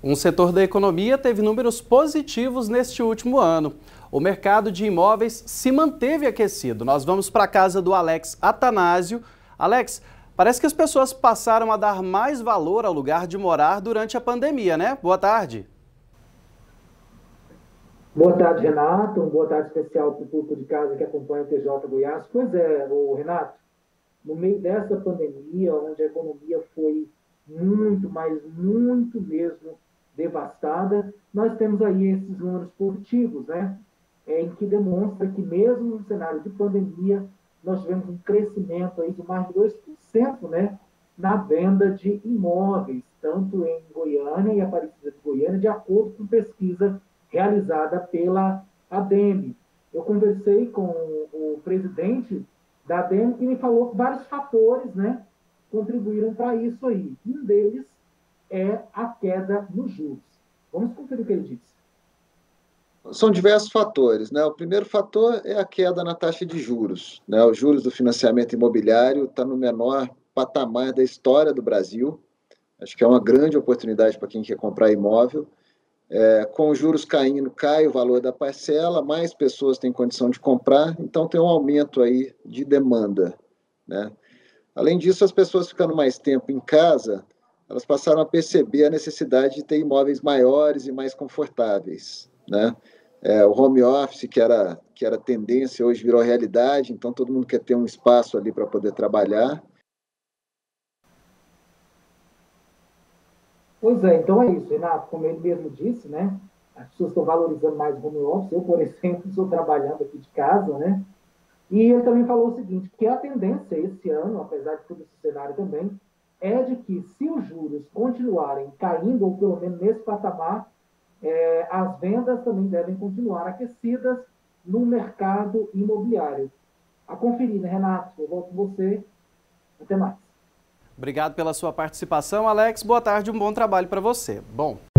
Um setor da economia teve números positivos neste último ano. O mercado de imóveis se manteve aquecido. Nós vamos para a casa do Alex Atanásio. Alex, parece que as pessoas passaram a dar mais valor ao lugar de morar durante a pandemia, né? Boa tarde. Boa tarde, Renato. Boa tarde especial para o público de casa que acompanha o TJ Goiás. Pois é, Renato, no meio dessa pandemia, onde a economia foi muito, mas muito mesmo devastada, nós temos aí esses números positivos, né? Em que demonstra que mesmo no cenário de pandemia, nós tivemos um crescimento aí de mais de 2%, né? Na venda de imóveis, tanto em Goiânia e Aparecida de Goiânia, de acordo com pesquisa realizada pela ADEME. Eu conversei com o presidente da ADEME que me falou que vários fatores, né, contribuíram para isso aí. Um deles é a queda nos juros. Vamos conferir o que ele disse. São diversos fatores, né? O primeiro fator é a queda na taxa de juros, né? Os juros do financiamento imobiliário está no menor patamar da história do Brasil. Acho que é uma grande oportunidade para quem quer comprar imóvel. Com os juros caindo, cai o valor da parcela, mais pessoas têm condição de comprar, então tem um aumento aí de demanda, né? Além disso, as pessoas ficando mais tempo em casa, elas passaram a perceber a necessidade de ter imóveis maiores e mais confortáveis, né? O home office, que era tendência, hoje virou realidade, então todo mundo quer ter um espaço ali para poder trabalhar. Pois é, então é isso, Renato, como ele mesmo disse, né? As pessoas estão valorizando mais o home office. Eu, por exemplo, estou trabalhando aqui de casa, né? E ele também falou o seguinte, que a tendência esse ano, apesar de todo esse cenário também, é de que se os juros continuarem caindo, ou pelo menos nesse patamar, as vendas também devem continuar aquecidas no mercado imobiliário. A conferir, né, Renato? Eu volto com você. Até mais. Obrigado pela sua participação, Alex. Boa tarde, um bom trabalho para você. Bom,